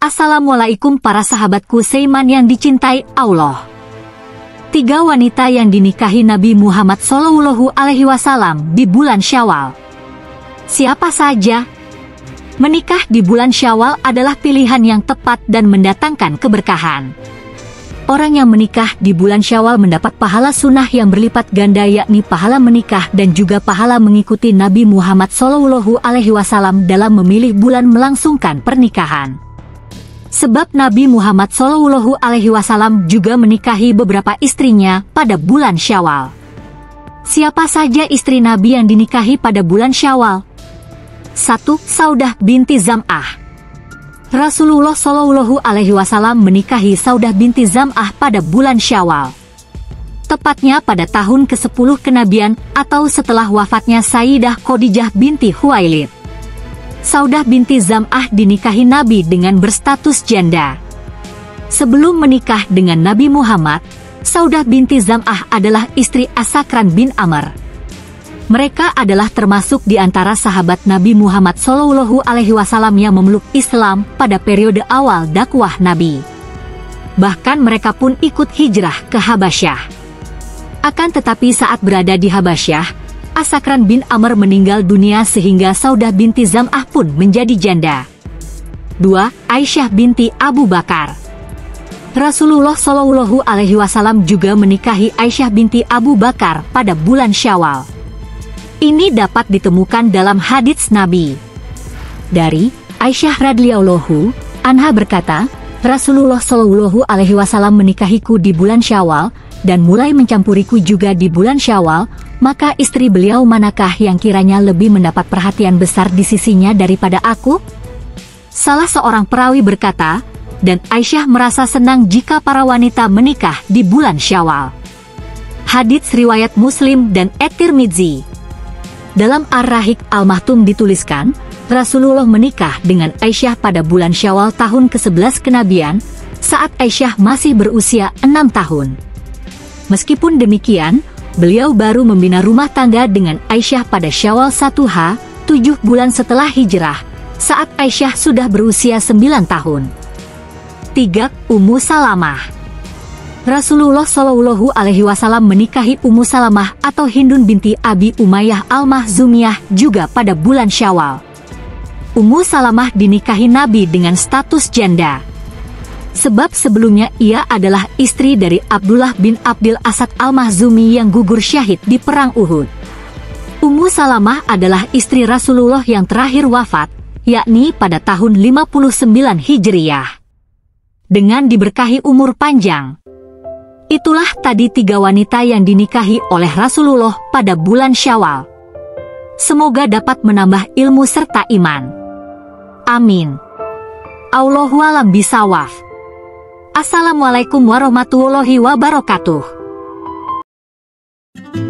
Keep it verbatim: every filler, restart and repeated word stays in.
Assalamualaikum para sahabatku seiman yang dicintai Allah. Tiga wanita yang dinikahi Nabi Muhammad shallallahu alaihi wasallam di bulan Syawal. Siapa saja? Menikah di bulan Syawal adalah pilihan yang tepat dan mendatangkan keberkahan. Orang yang menikah di bulan Syawal mendapat pahala sunnah yang berlipat ganda, yakni pahala menikah dan juga pahala mengikuti Nabi Muhammad shallallahu alaihi wasallam dalam memilih bulan melangsungkan pernikahan. Sebab Nabi Muhammad shallallahu alaihi wasallam juga menikahi beberapa istrinya pada bulan Syawal. Siapa saja istri Nabi yang dinikahi pada bulan Syawal? satu. Saudah binti Zam'ah. Rasulullah shallallahu alaihi wasallam menikahi Saudah binti Zam'ah pada bulan Syawal. Tepatnya pada tahun kesepuluh kenabian atau setelah wafatnya Sayyidah Khadijah binti Khuwailid. Saudah binti Zam'ah dinikahi Nabi dengan berstatus janda. Sebelum menikah dengan Nabi Muhammad, Saudah binti Zam'ah adalah istri As-Sakran bin Amr. Mereka adalah termasuk di antara sahabat Nabi Muhammad shallallahu alaihi wasallam yang memeluk Islam pada periode awal dakwah Nabi. Bahkan mereka pun ikut hijrah ke Habasyah. Akan tetapi saat berada di Habasyah, As-Sakran bin Amr meninggal dunia sehingga Saudah binti Zam'ah pun menjadi janda. dua. Aisyah binti Abu Bakar. Rasulullah shallallahu alaihi wasallam juga menikahi Aisyah binti Abu Bakar pada bulan Syawal. Ini dapat ditemukan dalam hadits Nabi. Dari Aisyah radhiyallahu anha berkata, Rasulullah shallallahu alaihi wasallam menikahiku di bulan Syawal dan mulai mencampuriku juga di bulan Syawal. Maka istri beliau manakah yang kiranya lebih mendapat perhatian besar di sisinya daripada aku? Salah seorang perawi berkata, dan Aisyah merasa senang jika para wanita menikah di bulan Syawal. Hadits riwayat Muslim dan At-Tirmidzi. Dalam Ar-Rahiq Al-Mahtum dituliskan, Rasulullah menikah dengan Aisyah pada bulan Syawal tahun kesebelas kenabian, saat Aisyah masih berusia enam tahun. Meskipun demikian, beliau baru membina rumah tangga dengan Aisyah pada Syawal satu H, tujuh bulan setelah hijrah, saat Aisyah sudah berusia sembilan tahun. tiga. Ummu Salamah. Rasulullah shallallahu alaihi wasallam menikahi Ummu Salamah atau Hindun binti Abi Umayyah Al-Mahzumiyah juga pada bulan Syawal. Ummu Salamah dinikahi Nabi dengan status janda. Sebab sebelumnya ia adalah istri dari Abdullah bin Abdil Asad Al-Mahzumi yang gugur syahid di Perang Uhud. Ummu Salamah adalah istri Rasulullah yang terakhir wafat, yakni pada tahun lima puluh sembilan Hijriyah. Dengan diberkahi umur panjang. Itulah tadi tiga wanita yang dinikahi oleh Rasulullah pada bulan Syawal. Semoga dapat menambah ilmu serta iman. Amin. Allahu a'lam bishawab. Assalamualaikum warahmatullahi wabarakatuh.